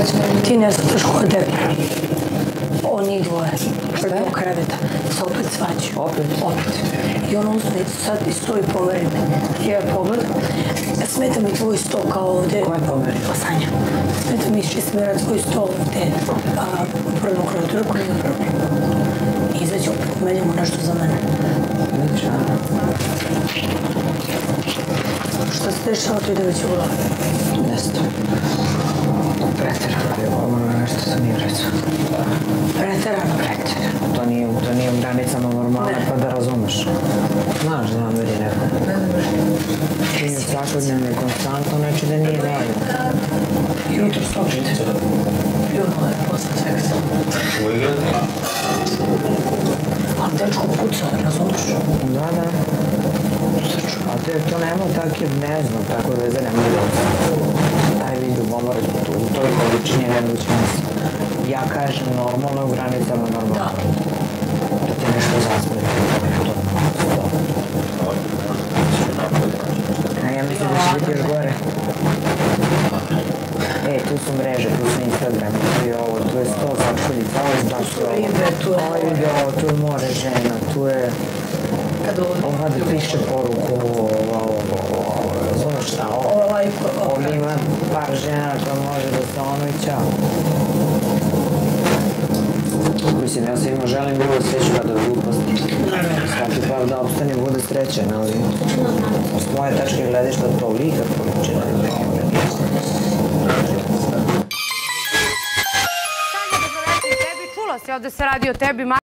ti ne znaš ko je debila. Oni dvoje. Što je kreveta. Se opet svađu. Opet? I ono uzme sad i stoji pomeri me. Ja pogledam. Smeta mi tvoj sto kao ovde. Ko je pomeri? Sanja. Smeta mi šestimeračkoj sto ovde. U prvom kreatoru koji je prvo. Izađe opet, pomenjamo nešto za mene. Vidiš, a? Šta se dešava, to ide već u glavu? Nešto. Preterano je ovo, nešto sam nije rećao. Preterano? Preterano. To nije u granicama normale, pa da razumeš. Znaš da nameri neko. Ti je svakodnevno i konstantno, neće da nije realno. Jutro stočite. Ljubav je posle seksa. Ali dečko puca, razumeš? Da. A to nema takve, ne znam, tako veze nema da taj vid ljubomore u toj količini nemoguće mislim. Ja kažem normalno u granicama normalno. Da te nešto zasmeti. A ja mislim da će biti još gore. Tu su mreže, tu su Instagram, tu je ovo, tu je 100 začkoljica, ovo je zbašlo. Ovo, tu je more žena, tu je... Ova da piše poruku, razumeš šta, ovdje ima par žena koja može da se ono i ćao. Mislim, ja svima želim bilo sreću kada je gluposti. Svaki par da opstane bude srećen, ali s moje tačke gledišta to lika poručena. Sanja, da se reći tebi, čula si ovde se radi o tebi.